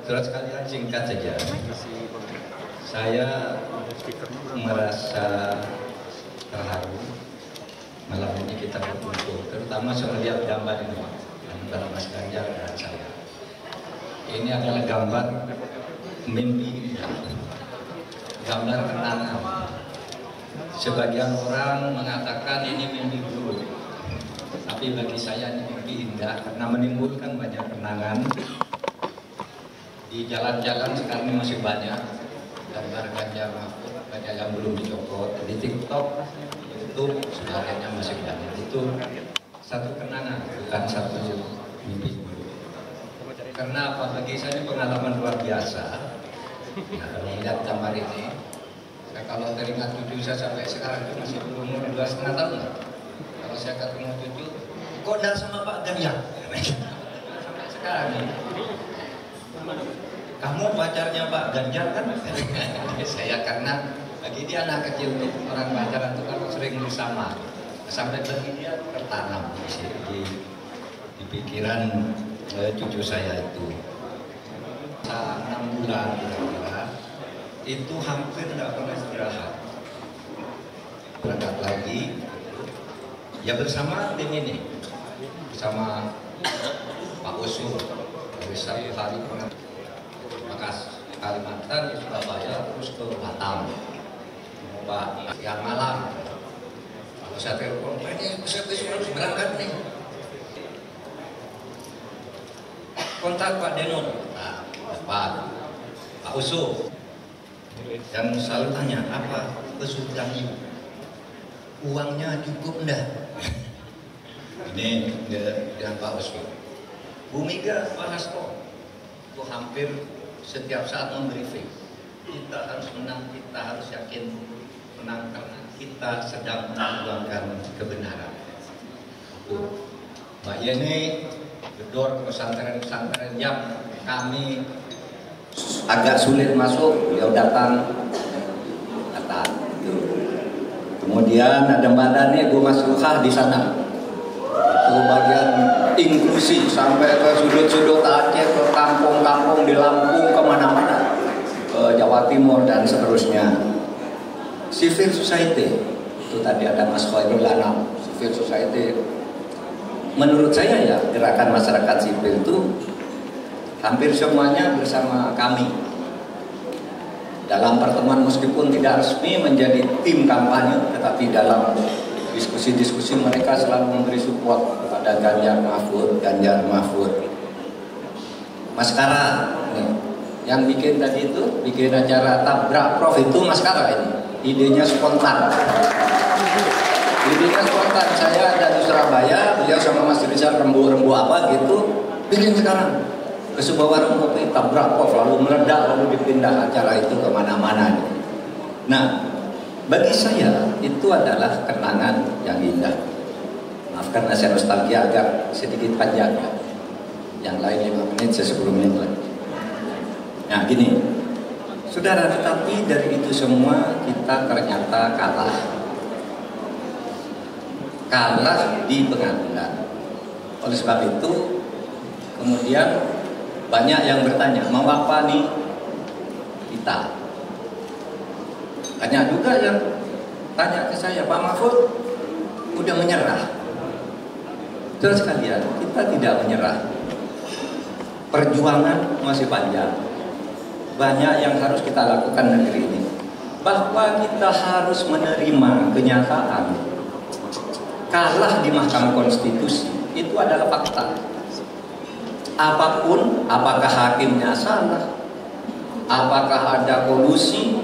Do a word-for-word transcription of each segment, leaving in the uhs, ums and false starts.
Saudara sekalian, singkat saja. Saya merasa terharu malam ini kita berkumpul, terutama saya melihat gambar ini antara Mas Ganjar dan saya. Ini adalah gambar mimpi, gambar kenangan. Sebagian orang mengatakan ini mimpi buruk, tapi bagi saya ini mimpi indah karena menimbulkan banyak kenangan. Di jalan-jalan sekarang ini masih banyak gambar Ganjar Mahfud, banyak yang belum dicopot. Di TikTok, YouTube, sebagainya masih banyak. Itu satu kenangan, bukan satu mimpi buruk. Karena apa? Bagi saya ini pengalaman luar biasa. Nah, kalau melihat gambar ini, saya kalau teringat cucu saya sampai sekarang itu masih berumur dua setengah tahun. Kalau saya ketemu cucu, kok dah sama Pak Ganjar? Sampai sekarang ini. Kamu pacarnya Pak Ganjar kan? Saya karena bagi dia anak kecil itu orang pacaran itu kalau sering bersama sampai bagi dia tertanam di, di, di pikiran eh, cucu saya itu. Saat enam bulan kira-kira itu hampir tidak pernah istirahat. Berangkat lagi ya bersama tim ini, bersama Pak Usul dari satu hari pernah Makas, Kalimantan, ke Surabaya, terus ke Batam. Pak, siang malam. Kalau saya telepon, Pak ini saya besok harus berangkat nih. Kontak Pak Denon, nah, Pak, Pak Usu. Dan selalu tanya, apa kesulitan ibu? Uangnya cukup enggak? Ini dengan Pak Usu. Bu Mega, Pak Hasto, itu hampir setiap saat memberikan kita harus menang, kita harus yakin menang karena kita sedang memperjuangkan kebenaran. Mbak Yeni gedor pesantren-pesantren yang kami agak sulit masuk, beliau datang, datang. Kemudian ada Mbak Dani, Bu Mas Ruhah di sana. Itu bagian inklusi sampai ke sudut-sudut Aceh, ke kampung-kampung di Lampung, kemana-mana, ke Jawa Timur dan seterusnya. Civil society itu tadi ada Mas Khairul Anam. Civil society, menurut saya ya gerakan masyarakat sipil itu hampir semuanya bersama kami. Dalam pertemuan meskipun tidak resmi menjadi tim kampanye, tetapi dalam diskusi-diskusi mereka selalu memberi support kepada Ganjar Mahfud, Ganjar Mahfud. Mas Kara, nih, yang bikin tadi itu, bikin acara tabrak prof itu Mas Kara ini. Idenya spontan. Idenya spontan. Saya ada di Surabaya, beliau sama Mas Rizal rembu-rembu apa gitu, bikin sekarang ke sebuah warung kopi tabrak prof, lalu meledak, lalu dipindah acara itu kemana-mana. Nah, bagi saya itu adalah kenangan yang indah. Maaf karena saya nostalgia agak sedikit panjang ya. Yang lain lima menit, saya sepuluh menit lagi. Nah gini, saudara, tetapi dari itu semua kita ternyata kalah. Kalah di pengadilan. Oleh sebab itu, kemudian banyak yang bertanya, mau apa nih kita? Banyak juga yang tanya ke saya, Pak Mahfud udah menyerah. Saudara sekalian, kita tidak menyerah. Perjuangan masih panjang. Banyak yang harus kita lakukan negeri ini. Bahwa kita harus menerima kenyataan kalah di Mahkamah Konstitusi itu adalah fakta. Apapun, apakah hakimnya salah, apakah ada kolusi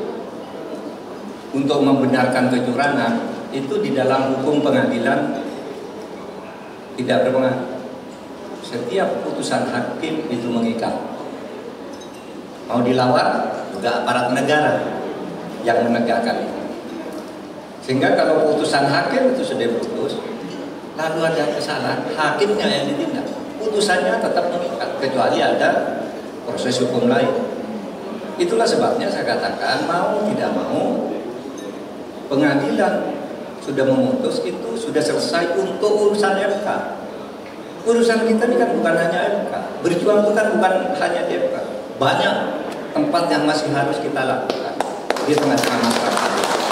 untuk membenarkan kecurangan, itu di dalam hukum pengadilan tidak berpengaruh. Setiap putusan hakim itu mengikat. Mau dilawan juga aparat negara yang menegakkan. Sehingga kalau putusan hakim itu sudah putus, lalu ada kesalahan, hakimnya yang ditindak, putusannya tetap mengikat kecuali ada proses hukum lain. Itulah sebabnya saya katakan mau tidak mau pengadilan sudah memutus itu sudah selesai untuk urusan M K. Urusan kita ini kan bukan hanya M K. Berjuang itu kan bukan hanya di M K. Banyak tempat yang masih harus kita lakukan di tengah-tengah masyarakat.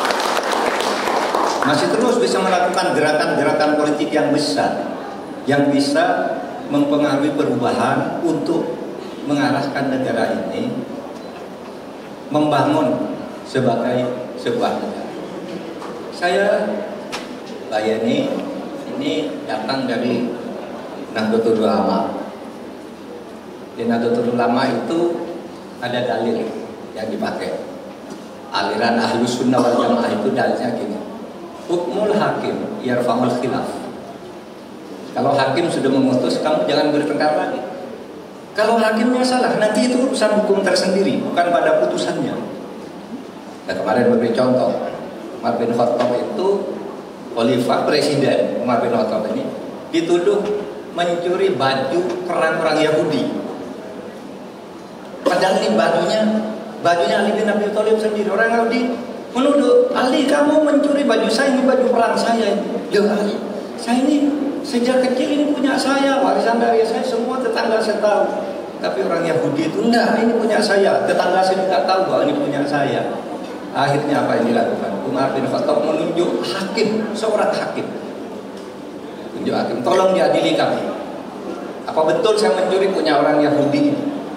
Masih terus bisa melakukan gerakan-gerakan politik yang besar, yang bisa mempengaruhi perubahan untuk mengarahkan negara ini membangun sebagai sebuah negara. Saya Bayani ini datang dari Nahdlatul Ulama. Di Nahdlatul Ulama itu ada dalil yang dipakai. Aliran Ahlus Sunnah wal Jamaah itu dalilnya gini. Hukmul hakim yarfa'ul khilaf. Kalau hakim sudah memutus, kamu jangan bertengkar lagi. Kalau hakimnya salah, nanti itu urusan hukum tersendiri, bukan pada putusannya. Nah, kemarin memberi contoh, Umar bin Khattab itu khalifah presiden. Umar bin Khattab ini dituduh mencuri baju perang orang Yahudi. Padahal ini bajunya bajunya Ali bin Abi Thalib sendiri. Orang Yahudi menuduh, Ali kamu mencuri baju saya, ini baju perang saya. Ya Ali, saya ini sejak kecil ini punya saya, warisan dari saya, semua tetangga saya tahu. Tapi orang Yahudi itu enggak, ini punya saya. Tetangga saya juga tahu bahwa ini punya saya. Akhirnya apa yang dilakukan? Umar bin Khattab menunjuk hakim, seorang hakim. Tunjuk hakim, tolong diadili kami. Apa betul saya mencuri punya orang Yahudi?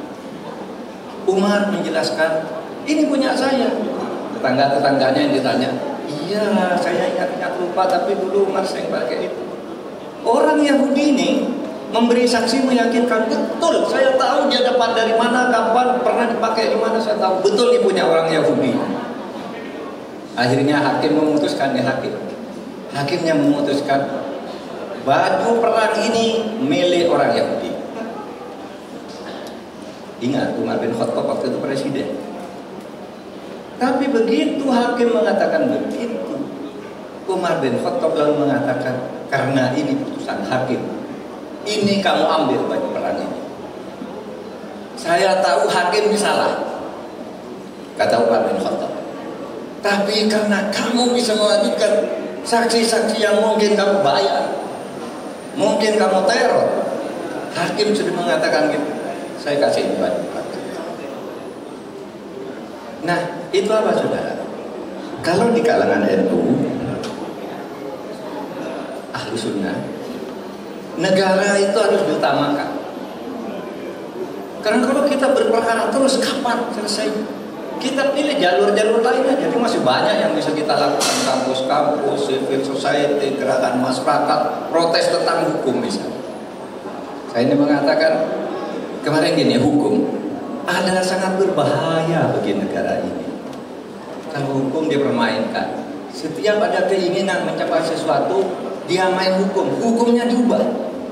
Umar menjelaskan, ini punya saya. Tetangga-tetangganya yang ditanya, iya saya ingat-ingat lupa, tapi dulu Umar sering pakai itu. Orang Yahudi ini memberi saksi meyakinkan, betul saya tahu dia dapat dari mana, kapan, pernah dipakai di mana, saya tahu betul ini punya orang Yahudi. Akhirnya hakim memutuskan, ya hakim hakimnya memutuskan baju perang ini milik orang Yahudi. Ingat, Umar bin Khattab waktu itu presiden. Tapi begitu hakim mengatakan begitu, Umar bin Khattab lalu mengatakan, karena ini putusan hakim, ini kamu ambil baju perang ini. Saya tahu hakim ini salah, kata Umar bin Khattab. Tapi karena kamu bisa mengajukan saksi-saksi yang mungkin kamu bayar, mungkin kamu teror, hakim sudah mengatakan gitu, saya kasih ini baju perang. Nah, itu apa saudara? Kalau di kalangan N U, Ahlu Sunnah, negara itu harus diutamakan. Karena kalau kita berperkara terus, kapan selesai? Kita pilih jalur-jalur lainnya. Jadi masih banyak yang bisa kita lakukan, kampus-kampus, civil society, gerakan masyarakat, protes tentang hukum misalnya. Saya ini mengatakan kemarin gini, hukum adalah sangat berbahaya bagi negara ini. Kalau hukum dipermainkan, setiap ada keinginan mencapai sesuatu, dia main hukum, hukumnya diubah,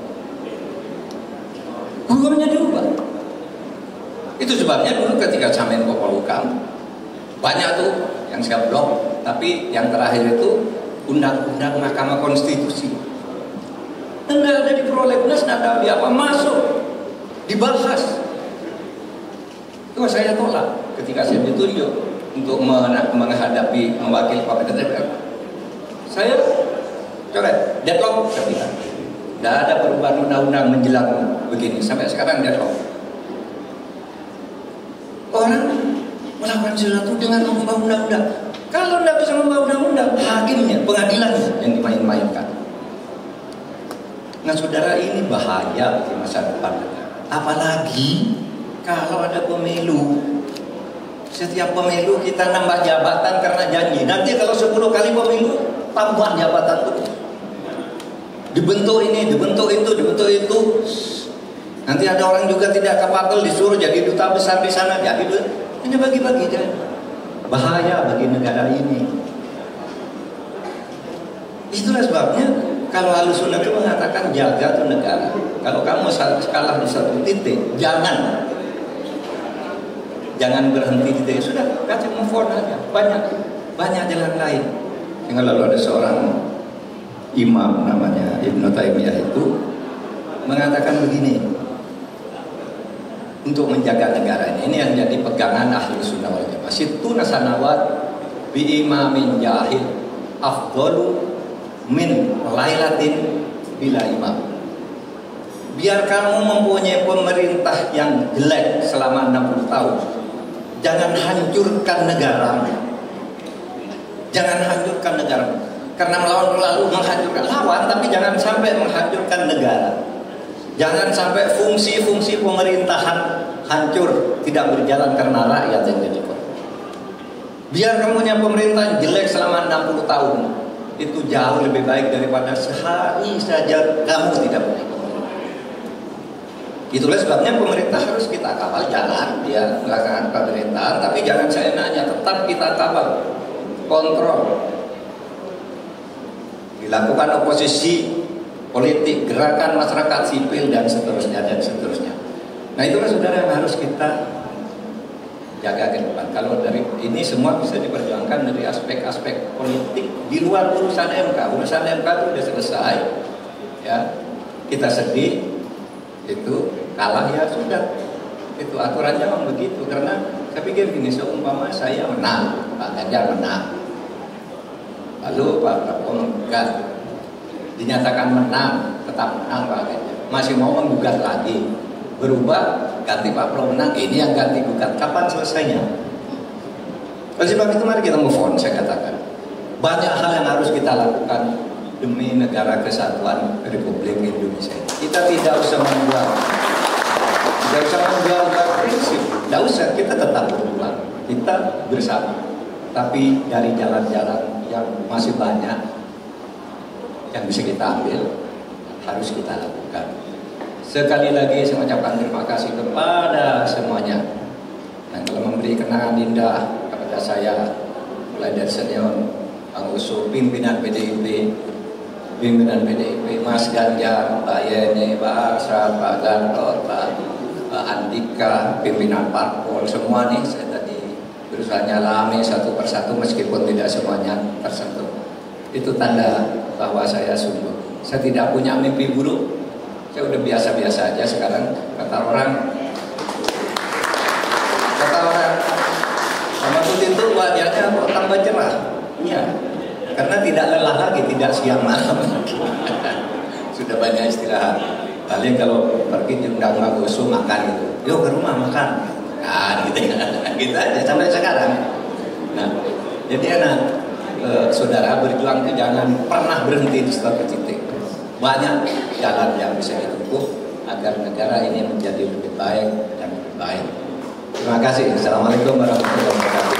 hukumnya diubah. Itu sebabnya dulu ketika saya Menko Polhukam, banyak tuh yang saya blok, tapi yang terakhir itu undang-undang Mahkamah Konstitusi. Enggak ada di prolegnas, enggak ada di apa, masuk, dibahas. Itu saya tolak ketika saya ditunjuk untuk menghadapi mewakili Pak D P R. Saya coret, deadlock, saya bilang. Tidak ada perubahan undang-undang menjelang begini, sampai sekarang deadlock. Orang melakukan sesuatu dengan mengubah undang-undang. Kalau tidak bisa mengubah undang-undang, hakimnya, pengadilan yang dimain-mainkan. Nah saudara, ini bahaya bagi masa depan. Apalagi kalau ada pemilu. Setiap pemilu kita nambah jabatan karena janji. Nanti kalau sepuluh kali pemilu, tambahan jabatan itu. Dibentuk ini, dibentuk itu, dibentuk itu. Nanti ada orang juga tidak kapabel disuruh jadi duta besar di sana, jadi ini bagi-bagi aja. Bahaya bagi negara ini. Itulah sebabnya kalau Ahlus Sunnah itu mengatakan jaga tuh negara. Kalau kamu kalah di satu titik, jangan jangan berhenti di titik. Sudah, kasih move on aja. Banyak banyak jalan lain. Yang lalu ada seorang imam namanya Ibnu Taimiyah itu mengatakan begini. Untuk menjaga negara ini, ini yang jadi pegangan Ahlus Sunnah wal Jamaah. Sittuna sanawat bi imamin jahil afdalu min lailatin bila imam. biar kamu mempunyai pemerintah yang jelek selama enam puluh tahun, jangan hancurkan negara. Jangan hancurkan negara. Karena melawan lalu menghancurkan lawan, tapi jangan sampai menghancurkan negara. Jangan sampai fungsi-fungsi pemerintahan hancur, tidak berjalan karena rakyat yang jadi korban. Biar kamu punya pemerintah jelek selama enam puluh tahun, itu jauh lebih baik daripada sehari saja kamu tidak punya. Itulah sebabnya pemerintah harus kita kawal jalan, dia melakukan pemerintahan, tapi jangan seenaknya, tetap kita kawal, kontrol. Dilakukan oposisi politik, gerakan masyarakat sipil dan seterusnya dan seterusnya. Nah itulah saudara yang harus kita jaga ke depan. Kalau dari ini semua bisa diperjuangkan dari aspek-aspek politik di luar urusan M K. Urusan M K itu sudah selesai, ya kita sedih. Itu kalah ya sudah, itu aturannya memang begitu. Karena saya pikir gini, seumpama saya menang, Pak Ganjar menang, lalu Pak Prabowo menggugat, dinyatakan menang, tetap menang Pak Ganjar, masih mau menggugat lagi, berubah ganti Pak Prabowo menang, ini yang ganti gugat, kapan selesainya? Oleh sebab itu mari kita move on. Saya katakan banyak hal yang harus kita lakukan demi negara kesatuan Republik Indonesia. Kita tidak usah membuat, tidak usah membuat prinsip, tidak usah, kita tetap berjuang, kita bersama. Tapi dari jalan-jalan yang masih banyak yang bisa kita ambil, harus kita lakukan. Sekali lagi saya ucapkan terima kasih kepada semuanya yang telah memberi kenangan indah kepada saya, mulai dari senior Bang Uso, pimpinan P D I P, pimpinan P D I P, Mas Ganjar, Mbak Yeni, Pak Arsyad, Pak Gatot, Pak Andika, pimpinan parpol, semua nih saya tadi berusaha nyalami satu persatu meskipun tidak semuanya tersentuh. Itu tanda bahwa saya sungguh, saya tidak punya mimpi buruk, saya udah biasa-biasa aja sekarang. Kata orang, kata orang, sama Putin itu wajahnya kok tambah cerah. Iya, karena tidak lelah lagi, tidak siang malam. Sudah banyak istirahat. Paling kalau pergi diundang Bang Uso makan gitu, yuk ke rumah makan, kan gitu ya, gitu aja sampai sekarang. Nah, jadi anak e, saudara berjuang itu jangan pernah berhenti di satu titik. Banyak jalan yang bisa ditempuh agar negara ini menjadi lebih baik dan lebih baik. Terima kasih. Assalamualaikum warahmatullahi wabarakatuh.